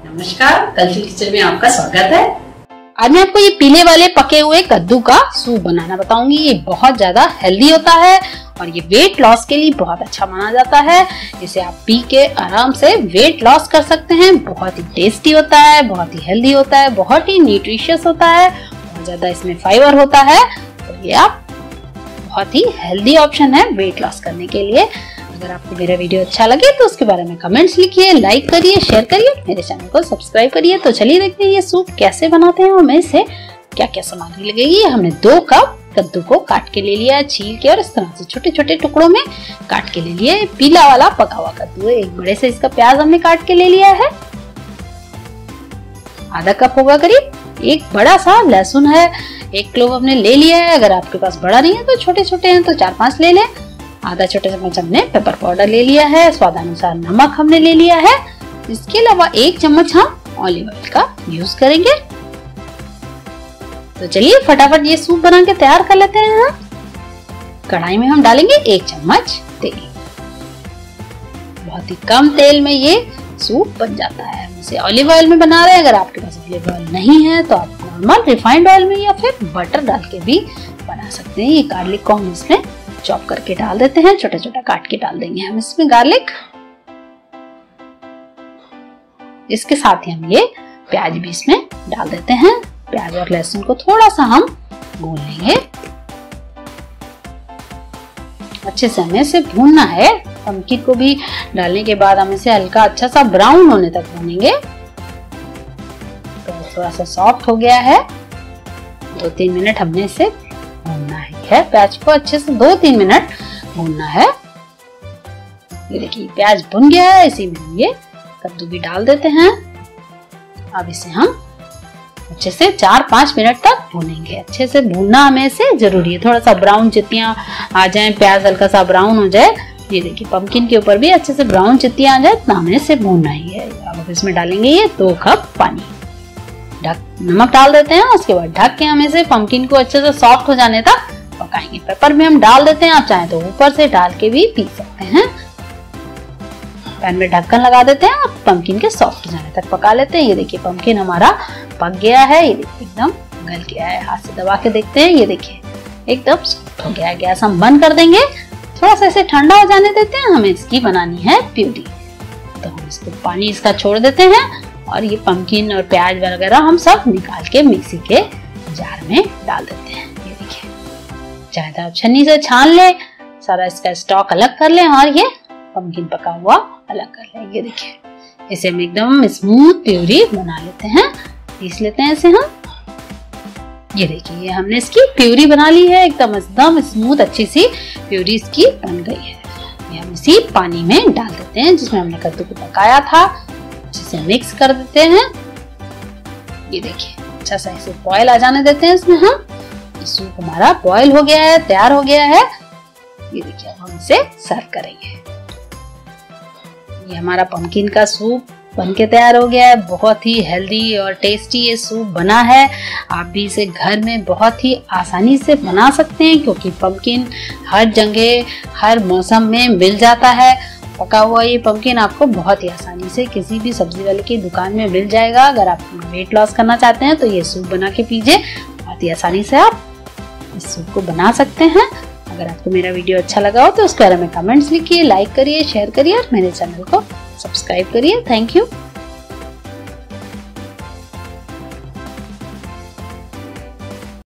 नमस्कार, cultural kitchen में आपका स्वागत है। आज मैं आपको ये पीले वाले पके हुए कद्दू का सूप बनाना बताऊंगी। ये बहुत ज्यादा हेल्दी होता है और ये वेट लॉस के लिए बहुत अच्छा माना जाता है। इसे आप पी के आराम से वेट लॉस कर सकते हैं। बहुत ही टेस्टी होता है, बहुत ही हेल्दी होता है, बहुत ही न्यूट्रिशियस होता है, बहुत ज्यादा इसमें फाइबर होता है। तो ये आप बहुत ही हेल्दी ऑप्शन है वेट लॉस करने के लिए। अगर आपको मेरा वीडियो अच्छा लगे तो उसके बारे में कमेंट्स लिखिए, लाइक करिए, शेयर करिए, मेरे चैनल को सब्सक्राइब करिए। तो चलिए देखते हैं ये सूप कैसे बनाते हैं और मैं इसे क्या क्या सामग्री लगेगी। हमने 2 कप कद्दू को काट के ले लिया है, छील के और इस तरह से छोटे छोटे टुकड़ों में काट के ले लिया है। पीला वाला पका हुआ कद्दू है। एक बड़े से इसका प्याज हमने काट के ले लिया है, आधा कप होगा करीब। एक बड़ा सा लहसुन है, 1 क्लोव हमने ले लिया है। अगर आपके पास बड़ा नहीं है तो छोटे छोटे हैं तो 4-5 ले लें। आधा छोटे चम्मच हमने पेपर पाउडर ले लिया है। स्वादानुसार नमक हमने ले लिया है। इसके अलावा 1 चम्मच हम ऑलिव ऑयल का यूज करेंगे। तो चलिए फटाफट ये सूप बना के तैयार कर लेते हैं। कढ़ाई में हम डालेंगे 1 चम्मच तेल। बहुत ही कम तेल में ये सूप बन जाता है। हम इसे ऑलिव ऑयल में बना रहे हैं। अगर आपके पास ऑलिव ऑयल नहीं है तो आप नॉर्मल रिफाइंड ऑयल में या फिर बटर डाल के भी बना सकते हैं। ये गार्लिक को हम इसमें चॉप करके डाल देते हैं, छोटा छोटा काट के डाल देंगे हम इसमें गार्लिक। इसके साथ ही हम ये प्याज भी इसमें डाल देते हैं। प्याज और लहसुन को थोड़ा सा हम भून लेंगे। अच्छे से हमें इसे भूनना है। पम्पकिन को भी डालने के बाद हम इसे हल्का अच्छा सा ब्राउन होने तक भूनेंगे। तो थोड़ा सा सॉफ्ट हो गया है। 2-3 मिनट हमने इसे भूनना है। प्याज को अच्छे से 2-3 मिनट भूनना है। ये देखिए प्याज भुन गया है। इसी में हम ये कद्दू भी डाल देते हैं। अब इसे हम अच्छे से 4-5 मिनट तक भूनेंगे। अच्छे से भूनना हमें इसे जरूरी है। थोड़ा सा ब्राउन चित्तियां आ जाएं, प्याज हल्का सा ब्राउन हो जाए। ये देखिए पम्पकिन के ऊपर भी अच्छे से ब्राउन चित्तियां आ जाए तो हमें इसे भूनना ही है। अब इसमें डालेंगे ये 2 कप पानी। नमक डाल देते हैं। उसके बाद ढक के हम इसे पम्पकिन को अच्छे से सॉफ्ट हो जाने तक पकाएंगे। पेपर में हम डाल देते हैं, आप चाहें तो ऊपर से डाल के भी पी सकते हैं। पैन में ढक्कन लगा देते हैं और पम्पकिन के सॉफ्ट हो जाने तक पका लेते हैं। ये देखिए पम्पकिन हमारा पक गया है। ये देखिए एकदम गल गया है। हाथ से दबा के देखते हैं। ये देखिए एकदम सॉफ्ट हो गया है। गैस हम बंद कर देंगे। थोड़ा सा इसे ठंडा हो जाने देते हैं। हमें इसकी बनानी है प्यूरी। तो हम इसको पानी इसका छोड़ देते हैं और ये पम्पकिन और प्याज वगैरह हम सब निकाल के मिक्सी के जार में डाल देते हैं। ये देखिए चाहे तो आप छन्नी से छान ले, सारा इसका स्टॉक अलग कर लें और ये पम्पकिन पका हुआ अलग कर लें। ये देखिए इसे हम एकदम स्मूथ प्यूरी बना लेते हैं। पीस लेते हैं इसे हम। ये देखिए ये हमने इसकी प्यूरी बना ली है। एकदम स्मूथ अच्छी सी प्यूरी इसकी बन गई है। ये हम इसी पानी में डाल देते हैं जिसमें हमने कद्दू को पकाया था। अच्छे से मिक्स कर देते हैं। ये देखिए अच्छा सा इसे बॉयल आ जाने देते हैं इसमें हम। सूप हमारा बॉयल हो गया है, तैयार हो गया है। ये देखिए अब हम इसे सर्व करेंगे। ये हमारा पम्पकिन का सूप बनके तैयार हो गया है। बहुत ही हेल्दी और टेस्टी ये सूप बना है। आप भी इसे घर में बहुत ही आसानी से बना सकते हैं क्योंकि पम्पकिन हर जगह हर मौसम में मिल जाता है। पका हुआ ये पम्पकिन आपको बहुत ही आसानी से किसी भी सब्जी वाले की दुकान में मिल जाएगा। अगर आप वेट लॉस करना चाहते हैं तो ये सूप बना के पीजिए। बहुत ही आसानी से आप इस सूप को बना सकते हैं। अगर आपको मेरा वीडियो अच्छा लगा हो तो उसके बारे में कमेंट्स लिखिए, लाइक करिए, शेयर करिए और मेरे चैनल को सब्सक्राइब करिए। Thank you.